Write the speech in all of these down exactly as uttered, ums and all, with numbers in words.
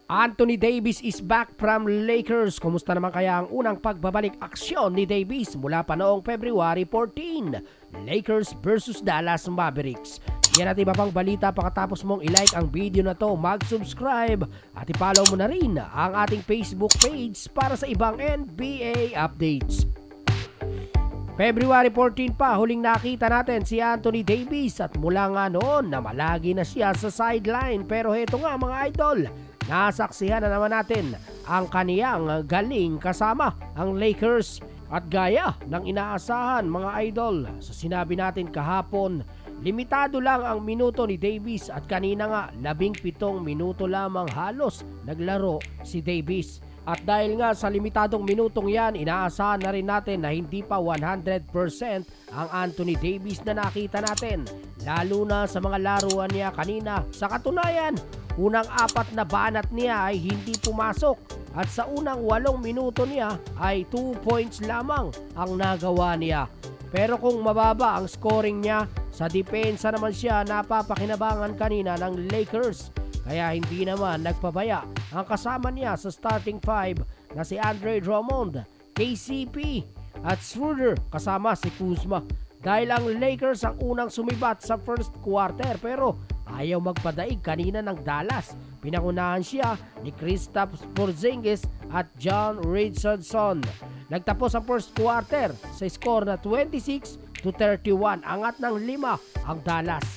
Anthony Davis is back from Lakers. Kumusta naman kaya ang unang pagbabalik aksyon ni Davis mula pa noong February fourteen? Lakers versus Dallas Mavericks. Yan at iba pang balita pagkatapos mong i-like ang video na to, mag-subscribe at i-follow mo na rin ang ating Facebook page para sa ibang N B A updates. February fourteen pa, huling nakita natin si Anthony Davis at mula nga noon na malagi na siya sa sideline. Pero heto nga mga idol, nasaksihan na naman natin ang kaniyang galing kasama ang Lakers. At gaya ng inaasahan mga idol, sa sinabi natin kahapon, limitado lang ang minuto ni Davis at kanina nga labing pitong minuto lamang halos naglaro si Davis. At dahil nga sa limitadong minutong yan, inaasahan na rin natin na hindi pa one hundred percent ang Anthony Davis na nakita natin. Lalo na sa mga laruan niya kanina. Sa katunayan, unang apat na banat niya ay hindi pumasok. At sa unang walong minuto niya ay two points lamang ang nagawa niya. Pero kung mababa ang scoring niya, sa depensa naman siya napapakinabangan kanina ng Lakers. Kaya hindi naman nagpabaya ang kasama niya sa starting five na si Andre Drummond, K C P at Schroeder kasama si Kuzma. Dahil ang Lakers ang unang sumibat sa first quarter pero ayaw magpadaig kanina ng Dallas. Pinangunahan siya ni Kristaps Porzingis at John Richardson. Nagtapos ang first quarter sa score na twenty-six to thirty-one. Angat ng lima ang Dallas.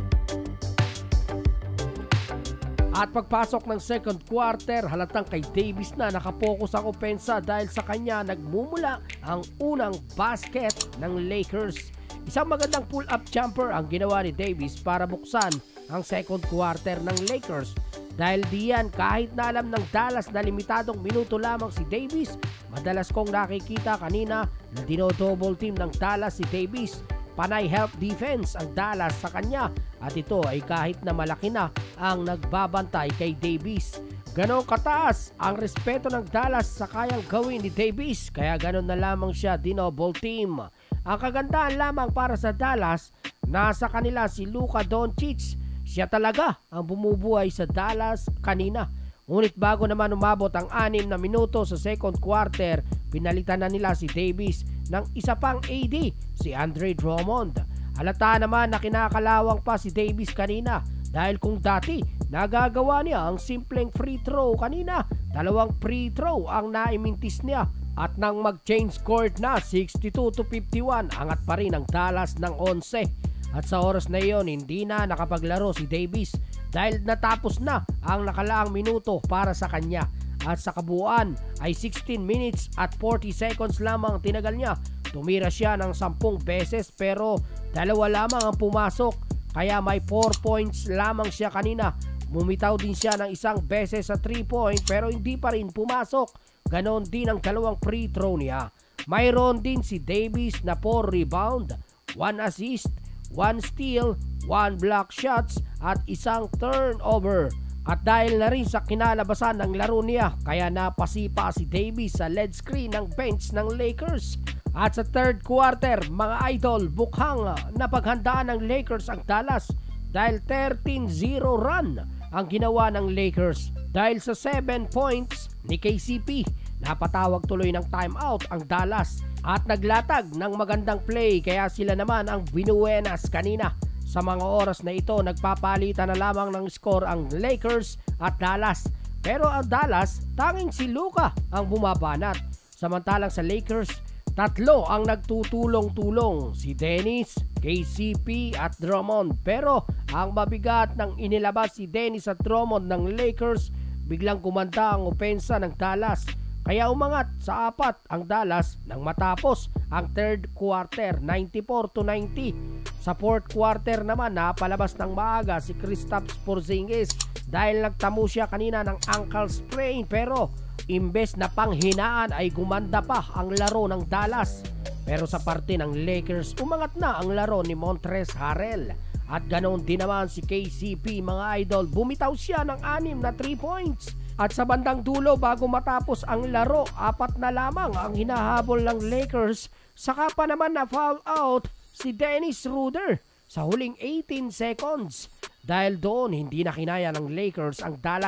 At pagpasok ng second quarter, halatang kay Davis na nakapokus ang opensa dahil sa kanya nagmumula ang unang basket ng Lakers. Isang magandang pull-up jumper ang ginawa ni Davis para buksan ang second quarter ng Lakers. Dahil diyan kahit na alam ng Dallas na limitadong minuto lamang si Davis, madalas kong nakikita kanina na dino-double team ng Dallas si Davis. Panay help defense ang Dallas sa kanya at ito ay kahit na malaki na ang nagbabantay kay Davis. Ganon kataas ang respeto ng Dallas sa kayang gawin ni Davis kaya ganon na lamang siya dinoble team. Ang kagandahan lamang para sa Dallas, nasa kanila si Luka Doncic. Siya talaga ang bumubuhay sa Dallas kanina. Ngunit bago naman umabot ang anim na minuto sa second quarter, pinalitan na nila si Davis ng isa pang A D, si Andre Drummond. Halata naman na kinakalawang pa si Davis kanina dahil kung dati nagagawa niya ang simpleng free throw kanina, dalawang free throw ang naimintis niya. At nang mag-change court na sixty-two to fifty-one, angat pa rin ang Dallas ng eleven. At sa oras na iyon, hindi na nakapaglaro si Davis dahil natapos na ang nakalaang minuto para sa kanya. At sa kabuuan ay sixteen minutes at forty seconds lamang tinagal niya. Tumira siya ng sampung beses pero dalawa lamang ang pumasok. Kaya may four points lamang siya kanina. Bumitaw din siya ng isang beses sa three point pero hindi pa rin pumasok. Ganon din ang dalawang free throw niya. Mayroon din si Davis na four rebound, one assist, one steal, one block shots at isang turnover. At dahil na rin sa kinalabasan ng laro niya, kaya napasipa si Davis sa lead screen ng bench ng Lakers. At sa third quarter, mga idol, bukhang napaghandaan ng Lakers ang Dallas dahil thirteen zero run ang ginawa ng Lakers. Dahil sa seven points ni K C P, napatawag tuloy ng timeout ang Dallas at naglatag ng magandang play kaya sila naman ang binuenas kanina. Sa mga oras na ito, nagpapalitan na lamang ng score ang Lakers at Dallas. Pero ang Dallas, tanging si Luka ang bumabanat. Samantalang sa Lakers, tatlo ang nagtutulong-tulong, si Dennis, K C P at Drummond. Pero ang mabigat ng inilabas si Dennis at Drummond ng Lakers, biglang kumanda ang opensa ng Dallas. Kaya umangat sa apat ang Dallas nang matapos ang third quarter, ninety-four to ninety. Sa fourth quarter naman, napalabas ng maaga si Kristaps Porzingis dahil nagtamo siya kanina ng ankle sprain pero imbes na panghinaan ay gumanda pa ang laro ng Dallas. Pero sa parte ng Lakers, umangat na ang laro ni Montrezl Harrell. At ganoon din naman si K C P mga idol, bumitaw siya ng anim na three points. At sa bandang dulo bago matapos ang laro, apat na lamang ang hinahabol ng Lakers. Saka pa naman na foul out si Dennis Schroeder sa huling eighteen seconds. Dahil doon hindi na kinaya ng Lakers ang Dallas.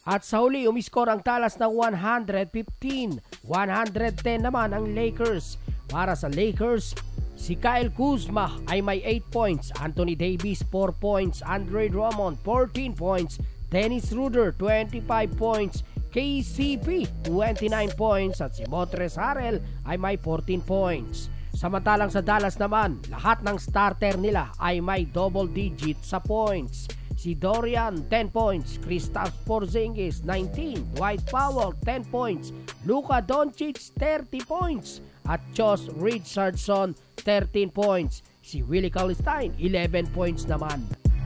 At sa huli, umiskor ang Dallas ng one fifteen. one ten naman ang Lakers. Para sa Lakers, si Kyle Kuzma ay may eight points, Anthony Davis four points, Andre Drummond fourteen points, Dennis Schroeder twenty-five points, K C P twenty-nine points at si Montrezl Harrell ay may fourteen points. Samantalang sa Dallas naman, lahat ng starter nila ay may double digit sa points. Si Dorian ten points, Kristaps Porzingis nineteen, Dwight Powell ten points, Luka Doncic thirty points at Josh Richardson thirteen points. Si Willie Cauley-Stein eleven points naman.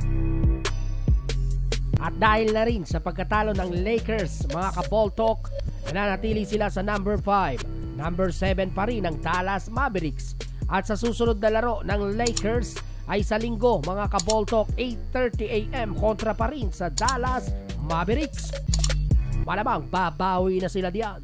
At dahil na rin sa pagkatalo ng Lakers, mga kaboltok, nananatili sila sa number five. Number seven pa rin ang Dallas Mavericks. At sa susunod na laro ng Lakers ay sa linggo, mga kaboltok, eight thirty a m kontra pa rin sa Dallas Mavericks. Malamang babawi na sila diyan.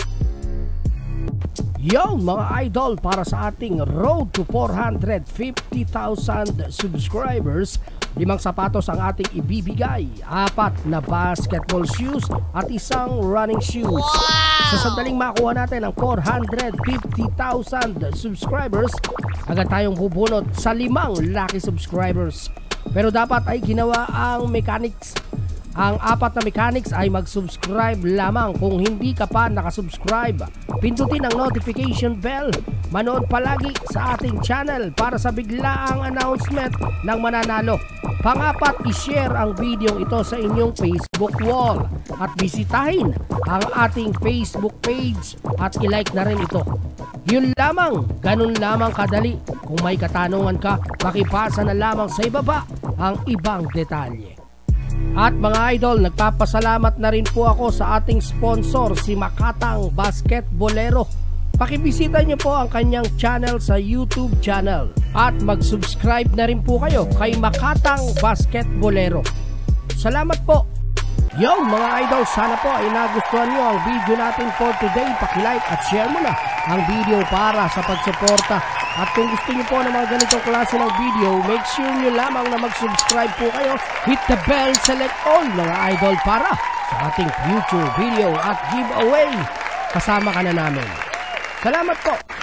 Yung mga idol, para sa ating road to four hundred fifty thousand subscribers, limang sapatos ang ating ibibigay, apat na basketball shoes at isang running shoes. Wow! Sa sandaling makuha natin ang four hundred fifty thousand subscribers, agad tayong bubunot sa limang lucky subscribers. Pero dapat ay ginawa ang mechanics. Ang apat na mechanics ay mag-subscribe lamang. Kung hindi ka pa nakasubscribe, pindutin ang notification bell. Manood palagi sa ating channel para sa biglaang announcement ng mananalo. Pangapat, i-share ang video ito sa inyong Facebook wall at bisitahin ang ating Facebook page at i-like na rin ito. Yun lamang, ganun lamang kadali. Kung may katanungan ka, makipasa na lamang sa ibaba ang ibang detalye. At mga idol, nagpapasalamat na rin po ako sa ating sponsor, si Makatang Basketbolero. Pakibisita niyo po ang kanyang channel sa YouTube channel at mag-subscribe na rin po kayo kay Makatang Basketbolero. Salamat po! Yo mga idol, sana po ay nagustuhan nyo ang video natin for today. Paki-like at share mo na ang video para sa pagsuporta. At kung gusto nyo po ng mga ganitong klase ng video, make sure nyo lamang na mag-subscribe po kayo. Hit the bell, select all mga idol para sa ating future video at giveaway. Kasama ka na namin. Salamat po!